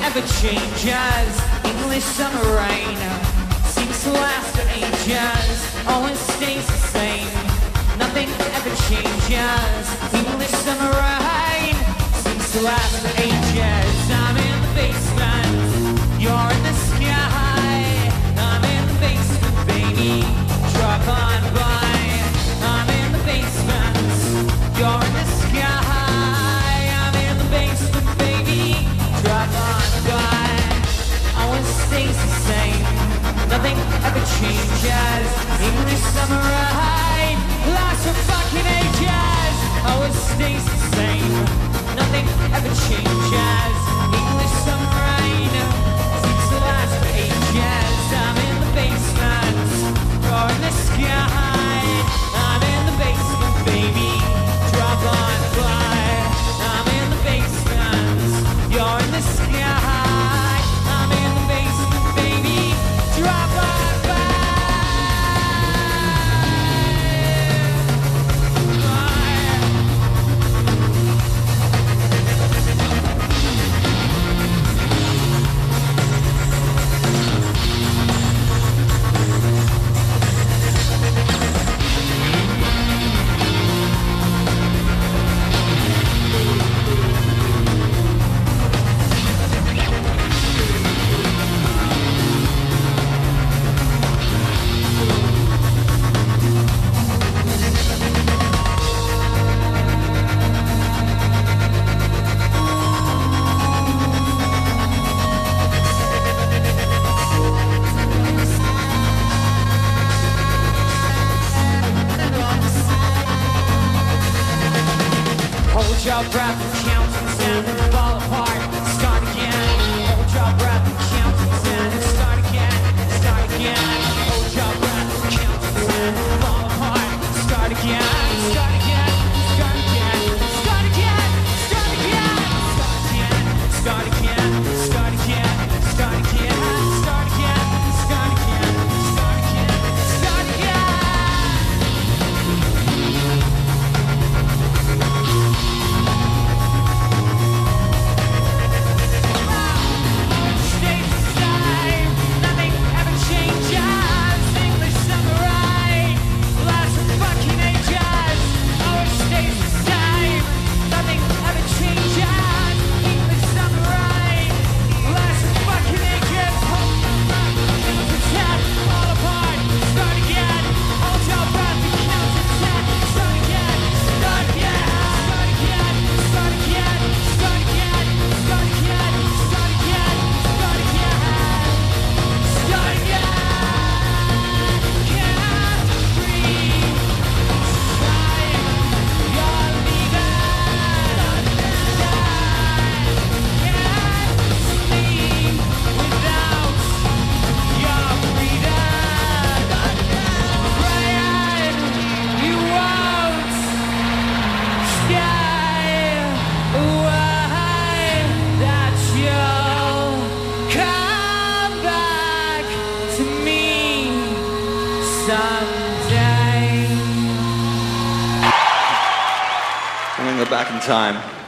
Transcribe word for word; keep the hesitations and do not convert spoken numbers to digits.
ever changes. English summer rain seems to last for ages. Always stays the same. Nothing ever changes. English summer rain seems to last for ages. I'm in the basement. You're in the sky. I'm in the basement, baby. Drop on by. I'm in the basement. You're in the sky. I'm in the basement, baby. Drop on by. Always stays the same. Nothing ever changes. English summer rain lasts for fucking ages. Always stays the same. Nothing ever changes. English summer rain seems to last for ages. I'm in the basement. You're in the sky. I'm in the basement, baby. Drop on by. I'm in the basement. You're in the sky. I'm in the basement, baby. Drop on by. Hold your breath and count to ten and fall apart. Start again. Hold your breath and count to ten and start again. Start again. Hold your breath and count to ten and fall apart. Start again. Start again. Start again. Start again. Start again. Start again. Start again. Start again. Start again. Start again. Start again. Start again. I'm gonna go back in time.